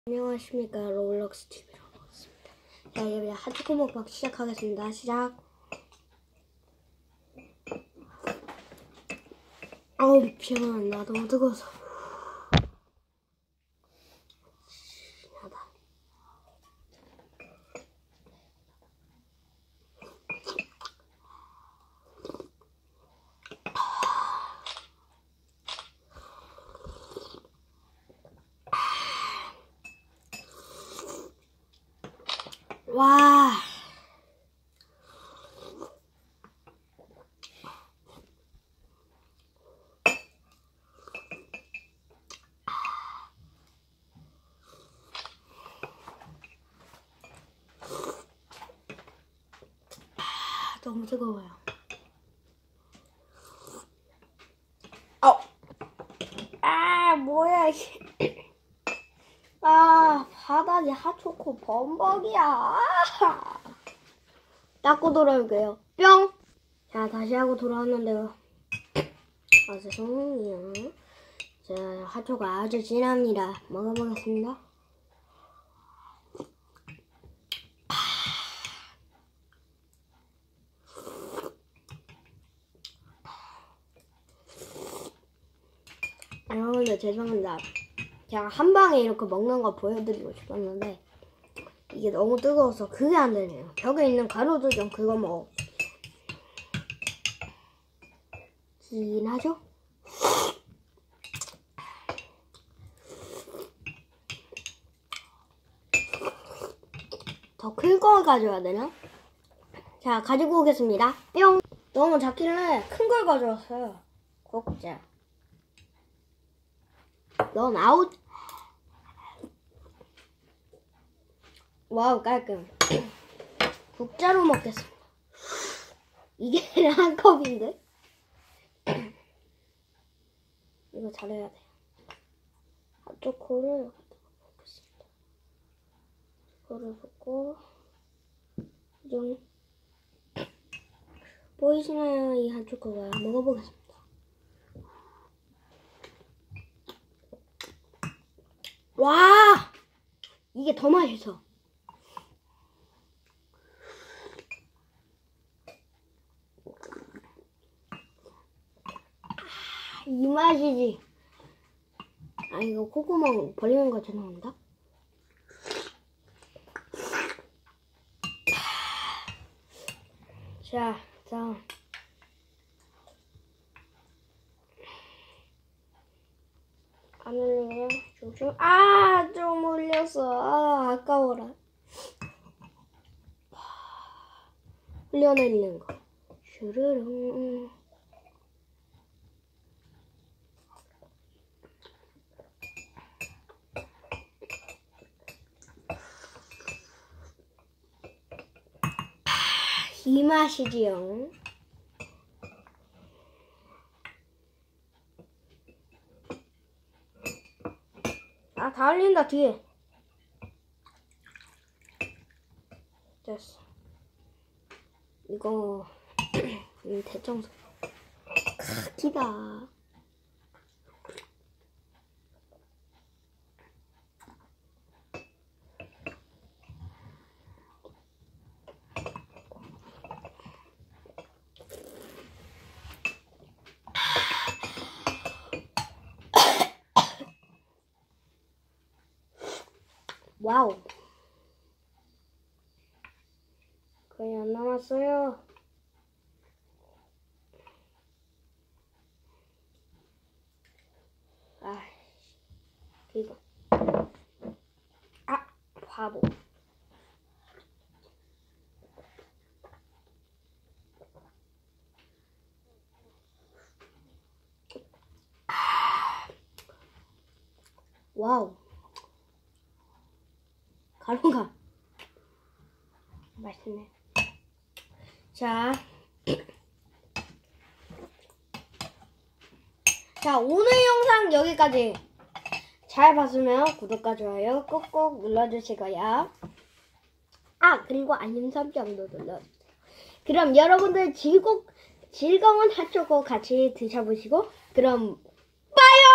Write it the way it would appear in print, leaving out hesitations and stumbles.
안녕하십니까, 로블록스 TV라고 하겠습니다. 자, 이제 핫초코 먹방 시작하겠습니다. 시작. 아우, 피곤하다. 너무 뜨거워서. 신나다. 와. 너무 뜨거워요. 뭐야 이게. 바닥이 핫초코 범벅이야. 닦고 돌아올게요. 뿅. 자, 다시 하고 돌아왔는데요. 죄송해요. 자, 핫초코 아주 진합니다. 먹어보겠습니다. 여러분들 죄송합니다. 제가 한 방에 이렇게 먹는 거 보여드리고 싶었는데 이게 너무 뜨거워서 그게 안 되네요. 벽에 있는 가루도 좀 그거 먹긴 하죠? 더 큰 거 가져와야 되나? 자, 가지고 오겠습니다. 뿅! 너무 작길래 큰 걸 가져왔어요. 국자. 넌 아웃. 와우, 깔끔. 국자로 먹겠습니다. 이게 한 컵인데? 이거 잘해야 돼. 핫초코를 여기다 먹겠습니다. 이거를 붓고 좀 보이시나요? 이 핫초코가. 먹어보겠습니다. 와! 이게 더 맛있어. 이 맛이지. 이거 콧구멍 벌리는 거 죄송합니다. 자, 다음. 안 흘리네요. 조심. 좀 흘렸어. 아까워라. 흘려내리는 거. 슈르릉. 이 맛이지요. 다 흘린다, 뒤에. 됐어. 이거, 대청소. 기다. 와우. 거의 안 남았어요. 이거. 바보. 와우. 가루가 맛있네. 자, 오늘 영상 여기까지. 잘 봤으면 구독과 좋아요 꾹꾹 눌러주시고요. 그리고 알림 설정도 눌러주세요. 그럼 여러분들 즐거운 핫초코 같이 드셔보시고, 그럼 빠이요!